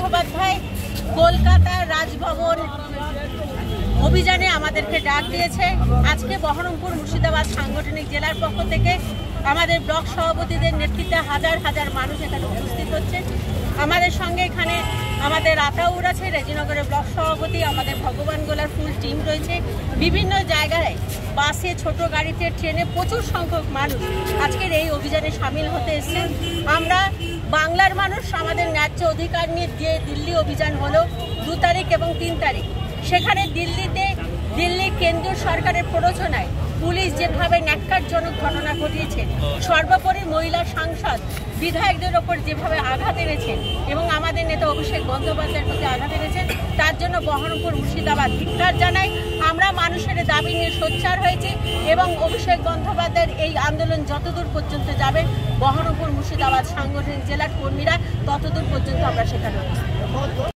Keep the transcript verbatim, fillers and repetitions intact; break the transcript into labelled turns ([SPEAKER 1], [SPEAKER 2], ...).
[SPEAKER 1] বন্দ্যোপাধ্যায় কলকাতা রাজভবন অভিযানে আমাদেরকে ডাক দিয়েছে। আজকে বহরমপুর মুর্শিদাবাদ সাংগঠনিক জেলার পক্ষ থেকে আমাদের ব্লক সভাপতিদের নেতৃত্বে হাজার হাজার মানুষ এখানে উপস্থিত হচ্ছে। আমাদের সঙ্গে এখানে আমাদের আতাউর আছে, রেজিনগরের ব্লক সভাপতি, আমাদের ভগবান গোলার ফুল টিম রয়েছে। বিভিন্ন জায়গায় বাসে, ছোট গাড়িতে, ট্রেনে প্রচুর সংখ্যক মানুষ আজকের এই অভিযানে সামিল হতে এসেছেন। আমরা বাংলার মানুষ আমাদের ন্যায্য অধিকার নিয়ে যে দিল্লি অভিযান হলো দু তারিখ এবং তিন তারিখ, সেখানে দিল্লিতে দিল্লি কেন্দ্রীয় সরকারের প্ররোচনায় পুলিশ যেভাবে ন্যাক্কারজনক ঘটনা ঘটিয়েছে, সর্বোপরি মহিলা সাংসদ বিধায়কদের ওপর যেভাবে আঘাত এনেছেন এবং আমাদের নেতা অভিষেক বন্দ্যোপাধ্যায়ের প্রতি আঘাত এনেছেন, তার জন্য বহরমপুর মুর্শিদাবাদ ধিক্কার জানাই। আমরা মানুষের দাবি নিয়ে সোচ্চার হয়েছি এবং অভিষেক বন্দ্যোপাধ্যায়ের এই আন্দোলন যতদূর পর্যন্ত যাবে, বহরমপুর মুর্শিদাবাদ সাংগঠনিক জেলার কর্মীরা ততদূর পর্যন্ত আমরা সেখানে